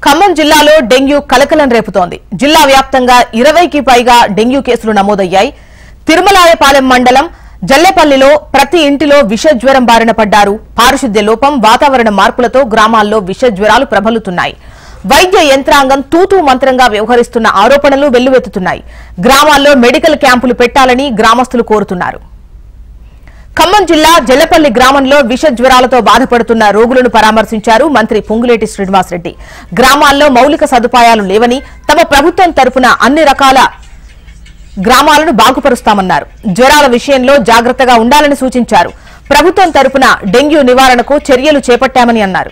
ఖమ్మం జిల్లాలో డెంగ్యూ కలకలం రేపుతోంది. జిల్లా వ్యాప్తంగా 20కి పైగా డెంగ్యూ కేసులు నమోదయ్యాయి. తిరుమలాయపాలెం మండలం జల్లెపల్లిలో ప్రతి ఇంటిలో విష జ్వరం బారిన పడ్డారు. పారిశుద్ధ్య లోపం, వాతావరణ మార్పులతో గ్రామాల్లో విష జ్వరాలు ప్రబలుతున్నాయి. వైద్య యంత్రాంగం తూతూ మంత్రంగా వ్యవహరిస్తున్న ఆరోపణలు వెల్లువెత్తుతున్నాయి. గ్రామాల్లో మెడికల్ క్యాంపులు పెట్టాలని గ్రామస్తులు కోరుతున్నారు. ఖమ్మం జిల్లా జల్లెపల్లి గ్రామంలో విష జ్వరాలతో బాధపడుతున్న రోగులను పరామర్శించారు మంత్రి పొంగులేటి శ్రీనివాసరెడ్డి. గ్రామాల్లో మౌలిక సదుపాయాలు లేవని, తమ ప్రభుత్వం తరపున అన్ని రకాల గ్రామాలను బాగుపరుస్తామన్నారు. జ్వరాల విషయంలో జాగ్రత్తగా ఉండాలని సూచించారు. ప్రభుత్వం తరపున డెంగ్యూ నివారణకు చర్యలు చేపట్టామని అన్నారు.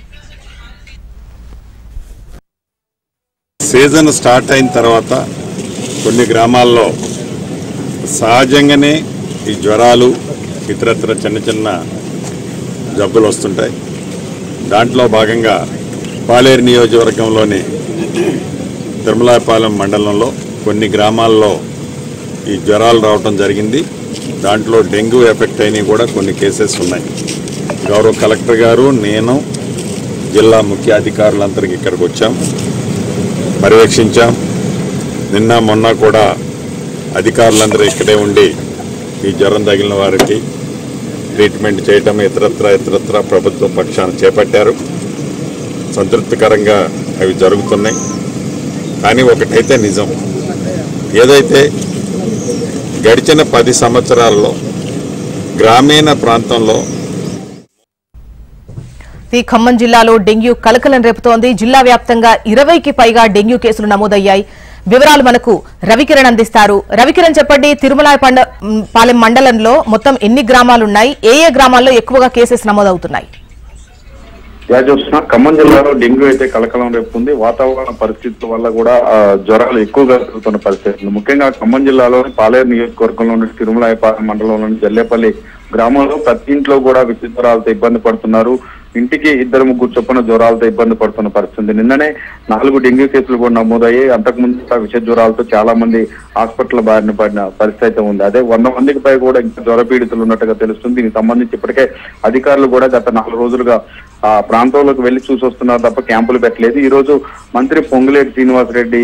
సీజన్ స్టార్ట్ అయిన తర్వాత కొన్ని గ్రామాల్లో సహజంగానే ఈ జ్వరాలు ఇతరత్ర చిన్న చిన్న జబ్బులు వస్తుంటాయి. దాంట్లో భాగంగా పాలేరు నియోజకవర్గంలోని తిరుమలాయపాలెం మండలంలో కొన్ని గ్రామాల్లో ఈ జ్వరాలు రావటం జరిగింది. దాంట్లో డెంగ్యూ ఎఫెక్ట్ అయినవి కూడా కొన్ని కేసెస్ ఉన్నాయి. గౌరవ కలెక్టర్ గారు, నేను, జిల్లా ముఖ్య అధికారులందరికీ ఇక్కడికి వచ్చాం, పర్యవేక్షించాం. నిన్న మొన్న కూడా అధికారులందరూ ఇక్కడే ఉండి ఈ జ్వరం తగిలిన వారికి ట్రీట్మెంట్ చేయటం ఇతరత్ర ప్రభుత్వ పక్షాన చేపట్టారు. సంతృప్తికరంగా అవి జరుగుతున్నాయి. కానీ ఒకటైతే నిజం, ఏదైతే గడిచిన 10 సంవత్సరాల్లో గ్రామీణ ప్రాంతంలో ఖమ్మం జిల్లాలో డెంగ్యూ కలకలం రేపుతోంది. జిల్లా వ్యాప్తంగా 20కి పైగా డెంగ్యూ కేసులు నమోదయ్యాయి. వివరాలు మనకు రవికిరణ్ అందిస్తారు. రవికిరణ్, చెప్పండి, తిరుమలాయపాలెం మండలంలో మొత్తం ఎన్ని గ్రామాలున్నాయి? ఏ గ్రామాల్లో ఎక్కువగా కేసెస్ నమోదవుతున్నాయి? ఖమ్మం జిల్లాలో డెంగ్యూ అయితే కలకలం రేపుతుంది. వాతావరణ పరిస్థితుల వల్ల కూడా జ్వరాలు ఎక్కువగా పెరుగుతున్న పరిస్థితి. ముఖ్యంగా ఖమ్మం జిల్లాలోని పాలేరు నియోజకవర్గంలోని తిరుమలాయపాలెం మండలంలోని జల్లేపల్లి గ్రామంలో ప్రతి ఇంట్లో కూడా విష జ్వరాలతో ఇబ్బంది పడుతున్నారు. ఇంటికి 2-3 చొప్పున జ్వరాలతో ఇబ్బంది పడుతున్న పరిస్థితి. నిన్ననే 4 డెంగ్యూ కేసులు కూడా నమోదయ్యాయి. అంతకుముందు విష జ్వరాలతో చాలా మంది హాస్పిటల్ బారిన పడిన పరిస్థితి అయితే ఉంది. అదే 100 మందికి పై కూడా ఇంకా జ్వర పీడితులు ఉన్నట్టుగా తెలుస్తుంది. దీనికి సంబంధించి ఇప్పటికే అధికారులు కూడా గత 4 రోజులుగా ఆ ప్రాంతంలోకి వెళ్లి చూసి వస్తున్నారు తప్ప క్యాంపులు పెట్టలేదు. ఈ రోజు మంత్రి పొంగులేటి శ్రీనివాసరెడ్డి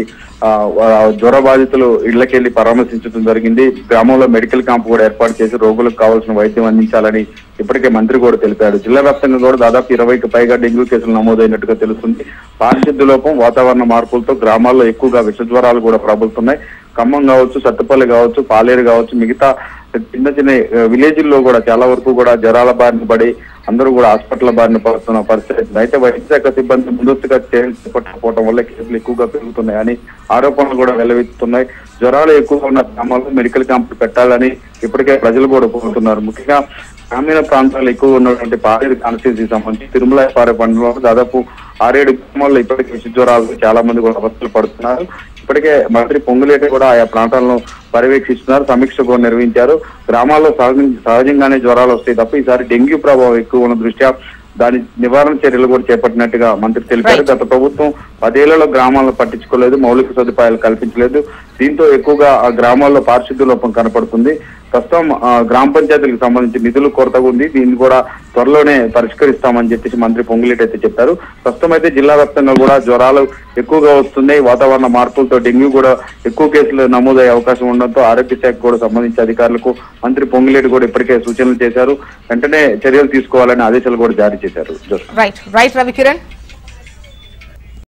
జ్వర బాధితులు ఇళ్లకెళ్లి పరామర్శించడం జరిగింది. గ్రామంలో మెడికల్ క్యాంప్ కూడా ఏర్పాటు చేసి రోగులకు కావాల్సిన వైద్యం అందించాలని ఇప్పటికే మంత్రి కూడా తెలిపారు. జిల్లా వ్యాప్తంగా కూడా దాదాపు 20కి పైగా డెంగ్యూ కేసులు నమోదైనట్టుగా తెలుస్తుంది. పారిశుద్ధ్య లోపం, వాతావరణ మార్పులతో గ్రామాల్లో ఎక్కువగా విష జ్వరాలు కూడా ప్రబలుతున్నాయి. ఖమ్మం కావచ్చు, సత్తుపల్లి కావచ్చు, పాలేరు కావచ్చు, మిగతా చిన్న విలేజ్ల్లో కూడా చాలా వరకు కూడా జ్వరాల బారిన పడి అందరూ కూడా హాస్పిటల్ బారిన పడుతున్న పరిస్థితి. అయితే వైద్య శాఖ సిబ్బంది ముందస్తుగా చర్యలు చేపట్టకపోవడం వల్ల కేసులు ఎక్కువగా పెరుగుతున్నాయని ఆరోపణలు కూడా వెల్లవెత్తుతున్నాయి. జ్వరాలు ఎక్కువగా ఉన్న గ్రామాల్లో మెడికల్ క్యాంపులు పెట్టాలని ఇప్పటికే ప్రజలు కూడా కోరుతున్నారు. ముఖ్యంగా గ్రామీణ ప్రాంతాల్లో ఎక్కువ ఉన్నటువంటి పాలేరు కాన్స్టిట్యూన్సీకి సంబంధించి తిరుమలాయపాలెం మండలంలో దాదాపు 6-7 గ్రామాల్లో ఇప్పటికే విష జ్వరాలు చాలా మంది కూడా అవస్థలు పడుతున్నారు. ఇప్పటికే మంత్రి పొంగులేటి కూడా ఆయా ప్రాంతాలను పర్యవేక్షిస్తున్నారు, సమీక్ష కూడా నిర్వహించారు. గ్రామాల్లో సహజంగానే జ్వరాలు వస్తాయి తప్ప ఈసారి డెంగ్యూ ప్రభావం ఎక్కువ ఉన్న దృష్ట్యా దాని నివారణ చర్యలు కూడా చేపట్టినట్టుగా మంత్రి తెలిపారు. గత ప్రభుత్వం 10 ఏళ్లలో గ్రామాలను పట్టించుకోలేదు, మౌలిక సదుపాయాలు కల్పించలేదు. దీంతో ఎక్కువగా ఆ గ్రామాల్లో పారిశుద్ధ్య లోపం కనపడుతుంది. ప్రస్తుతం గ్రామ పంచాయతీలకు సంబంధించి నిధులు కొరతగా ఉంది. దీన్ని కూడా త్వరలోనే పరిష్కరిస్తామని చెప్పేసి మంత్రి పొంగులేటి అయితే చెప్పారు. ప్రస్తుతం అయితే జిల్లా వ్యాప్తంగా కూడా జ్వరాలు ఎక్కువగా వస్తున్నాయి. వాతావరణ మార్పులతో డెంగ్యూ కూడా ఎక్కువ కేసులు నమోదయ్యే అవకాశం ఉండడంతో ఆరోగ్య శాఖ కూడా సంబంధించి అధికారులకు మంత్రి పొంగులేటి కూడా ఇప్పటికే సూచనలు చేశారు. వెంటనే చర్యలు తీసుకోవాలని ఆదేశాలు కూడా జారీ చేశారు. రైట్ రవికిరణ్.